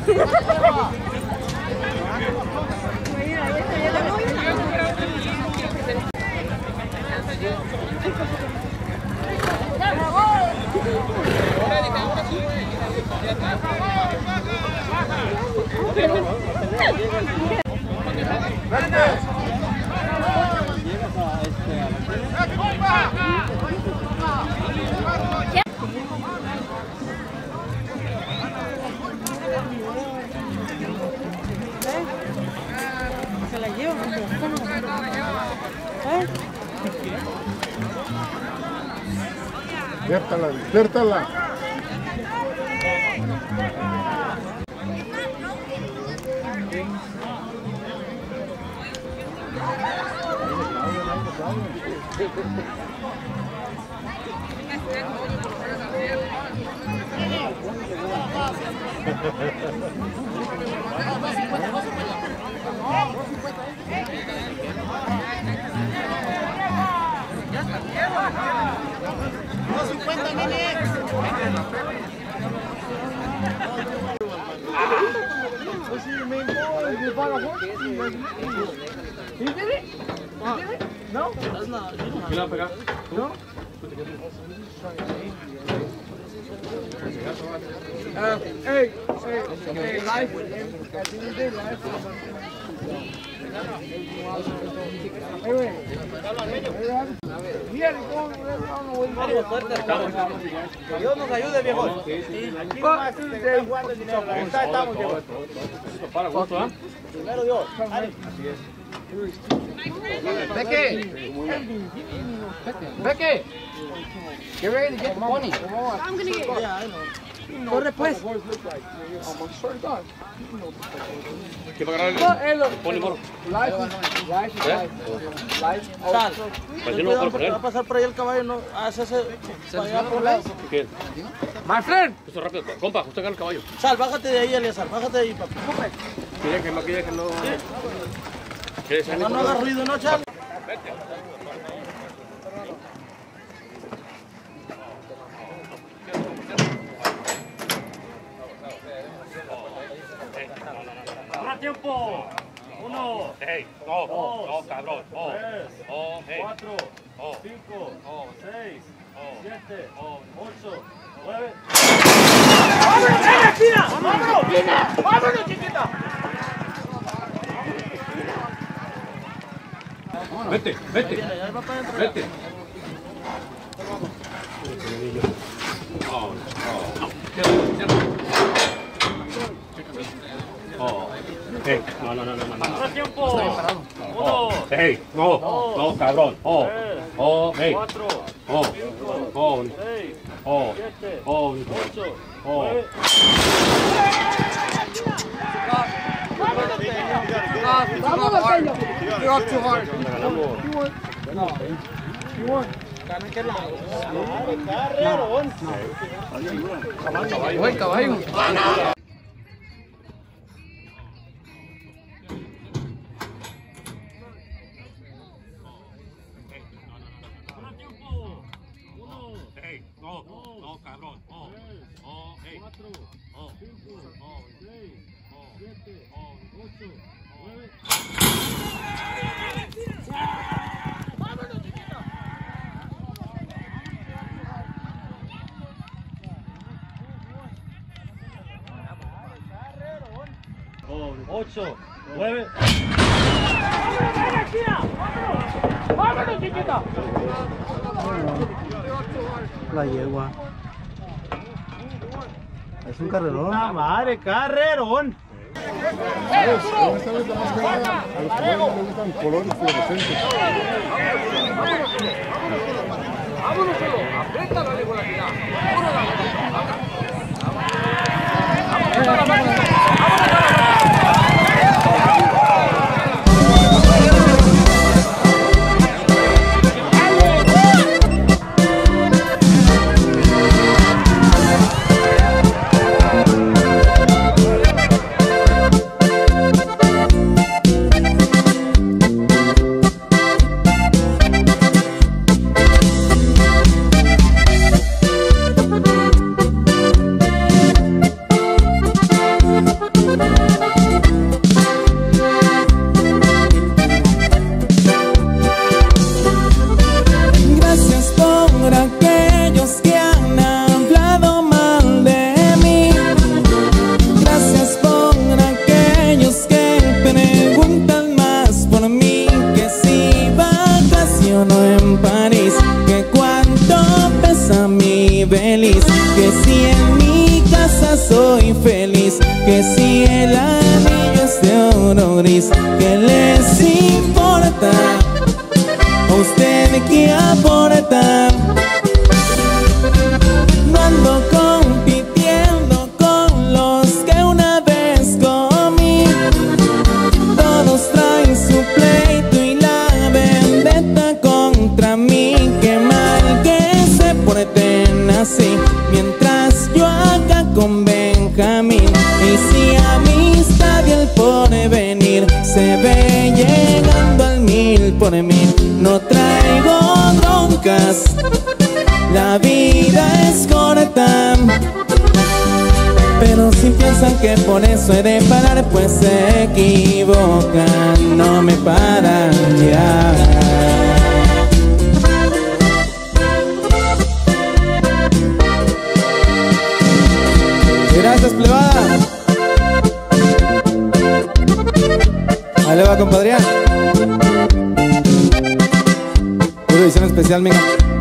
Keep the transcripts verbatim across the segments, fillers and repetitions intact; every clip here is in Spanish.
Se la llevo. ¿Eh? Despiértala, despiértala. dos cincuenta, nene. No. ¿Quién la pega? No. Uh, hey, hey, hey, life. At the end of the day, life. Hey, wait. Que Dios nos ayude, viejo. Estamos, viejo. Para gusto, ¿ah? Primero Dios. Becky! Becky! Get ready to get the bunny. I'm gonna get Yeah, I know. Corre pues. ¿Qué va a agarrar el pony moro? Sal. Pues yo no lo puedo Va a poner. pasar por ahí el caballo, no. Hacerse para allá por lado. ¿Qué? My friend! Esto es rápido. Compa, usted agarra el caballo. Sal, bájate de ahí, Eliazar. Bájate de ahí, papi. Quería que no, quería que no. ¿Qué No, no hagas ruido, no, Chal. ¡Ahora tiempo! Uno. Hey, no, no, cabrón. Oh, oh, hey. Cuatro, Oh, cinco, oh, seis, oh, siete, oh. ocho, nueve. ¡Vámonos, ven, China! ¡Vámonos! ¡China! ¡Vámonos, chiquita! Vete, vete, vete. Oh, oh. Cierra, cierra. Oh, hey, no, no, no, no, no. ¡Ahora tiempo! Oh, hey, no, no, cabrón. Oh, oh, hey. Cuatro, Oh, cinco, oh, seis, oh, siete, oh, ocho, oh. nueve. You're up too hard. Buen caballo. Hey, no, no, cabrón. Oh, oh, hey. Cuatro, Oh, cinco, oh, seis, oh, siete, oh. ocho, nueve. Ocho, nueve. ¡Vámonos, chiquita! La yegua. Es un carrerón. ¡La madre, carrerón! ¿Dónde está la más cara? A los caballos les gustan colores fluorescentes. Vámonos solo. Aprieta la regularidad. Thank you. si en mi casa soy feliz, que si el anillo es de oro gris, ¿qué les importa? ¿A usted qué aporta? No ando compitiendo con los que una vez comí. Todos traen su pleito y la vendetta contra mí. Qué mal que se porten así, mientras yo acá con Benjamín. Y si amistad y el porvenir se ve llegando al mil por mil, no traigo broncas, la vida es corta. Pero si piensan que por eso he de parar, pues se equivocan, no me paran ya. Gracias, plebada. Ahí le va, compadre. Una edición especial, mija.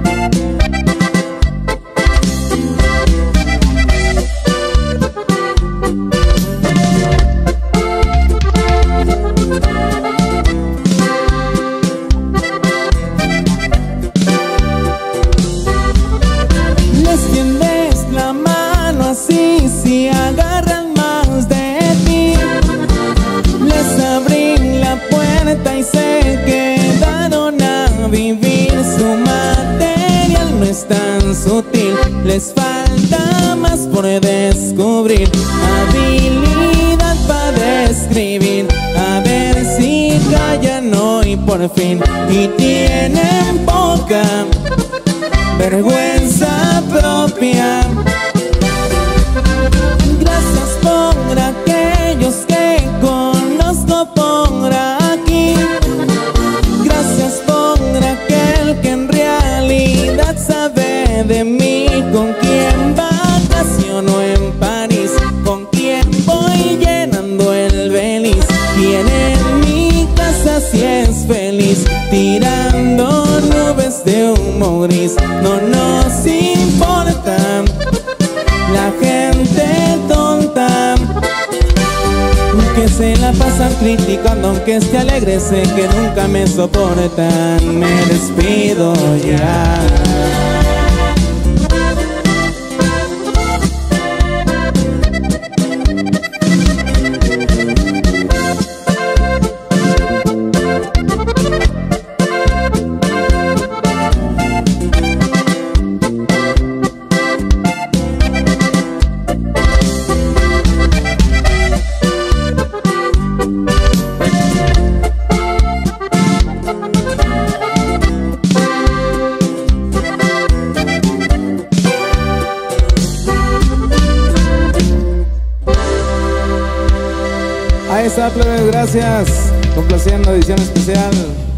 Les tiendes la mano así si agarran más de ti. Les abrí la puerta y se quedaron a vivir. Su material no es tan sutil, les falta más por descubrir. Habilidad para describir, a ver si callan hoy por fin. Y tienen poca vergüenza propia. Gracias por aquellos que conozco por aquí. Gracias por aquel que en realidad sabe de mí. Con quien vacaciono en París, con quien voy llenando el Beliz. Quien en mi casa si es feliz, tirando nubes de humo gris. No nos importa la gente tonta, que se la pasan criticando aunque esté alegre. Sé que nunca me soportan. Me despido ya. Ahí está, plebes, gracias. Complaciendo, edición especial.